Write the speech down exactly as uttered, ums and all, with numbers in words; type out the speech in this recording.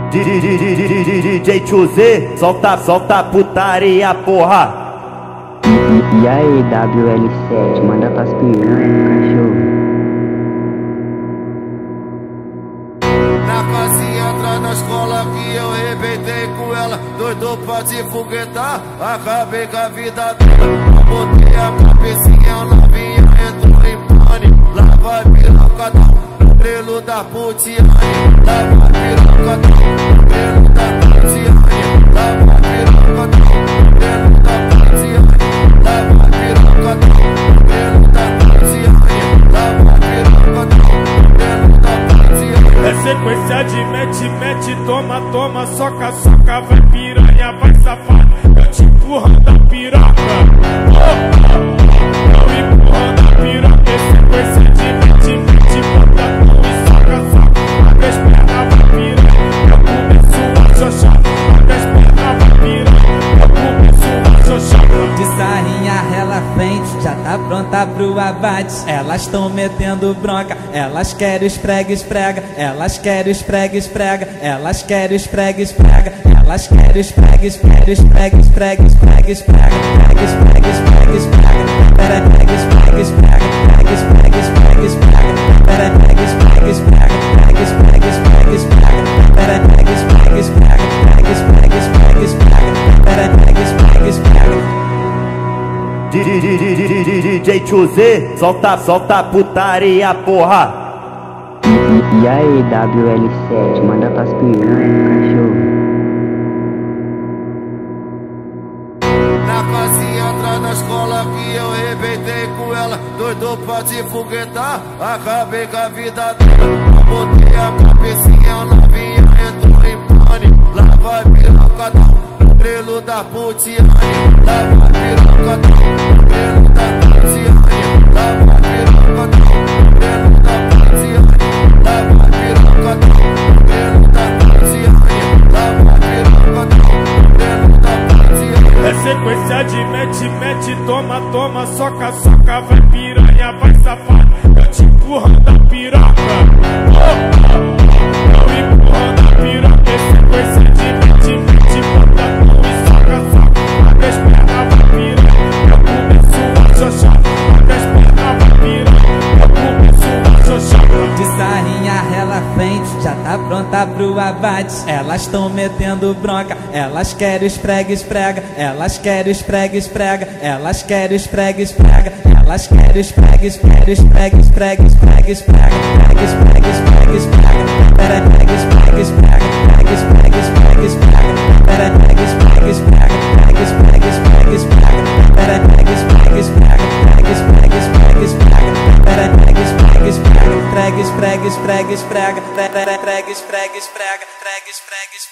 D J T W O Z, solta, solta putaria, porra. E aí, W L sete, manda pras piranhas, cachorro. Na casinha atrás da escola que eu arrebentei com ela, doido pra te foguetar, acabei com a vida dela. Botei a cabecinha novinha, entrou em pane. Lá vai piroca, no trelo da putiane. Lá vai piroca, no trelo da putiane. Lá vai piroca, no trelo da putiane. Lá vai piroca, no trelo da putiane. Lá vai piroca, no trelo da putiane. É sequência de mete, mete, toma, toma, soca, soca, vai piranha, vai safado, eu te empurrando a piroca. Oh, eu empurrando a piroca, é sequência de mete, mete, bota a mão e soca, soca, abre as pernas, vai piranha, eu começo a xoxar, abre as pernas, vai piranha, eu começo a xoxar. De sarrinha rela frente, já tá pronta pro abate. Elas tão metendo bronca, elas querem esprega, esprega. Elas querem esprega, esprega. Elas querem esprega, esprega. Elas querem esprega, esprega, esprega, esprega, esprega, esprega, esprega, esprega, esprega, esprega. Pera, pega, esprega, esprega, pega, esprega, esprega, esprega. Pera, pega, esprega, esprega, pega, esprega, esprega, esprega. Pera, pega, esprega, esprega, pega, esprega, esprega, esprega. Pera, pega, esprega, esprega. D J T W O Z, solta, solta putaria, porra. E aí, W L sete, manda pras piranhas, cachorro. Na casinha atrás da escola que eu arrebentei com ela, doido pra te foguetar, acabei com a vida dela. Botei a cabecinha novinha, entrou em pane. Lá vai piroca, no trelo da putiane. Lá vai piroca, no trelo da putiane. Lá vai piroca, no trelo da putiane. Lá vai piroca, no trelo da putiane. Lá vai piroca, no trelo da putiane. É sequência de mete, mete, toma, toma, soca, soca, vai piranha, vai safado, eu te empurrando a piroca. Oh, eu empurrando a piroca, é sequência de mete, mete, bota a mão e soca, soca, abre as pernas, vai piranha, eu começo a xoxar, abre as pernas, vai piranha, eu começo a xoxar. De sarrinha rela frente, já tá pronta pro abate. Elas tão metendo bronca, elas querem esprega, esprega. Elas querem esprega, esprega. Elas querem esprega, esprega. Elas querem esprega, esprega, esprega, esprega, esprega, esprega, esprega, esprega, esprega, esprega. Pera, pega, esprega, esprega, pega, esprega, esprega, esprega. Pera, pega, esprega, esprega, pega, esprega, esprega, esprega. Pera, pega, esprega, esprega, pega, esprega, esprega, esprega. Pera, pega, esprega, esprega, esprega, esprega, esprega, esprega, esprega, esprega, esprega, esprega, esprega, esprega.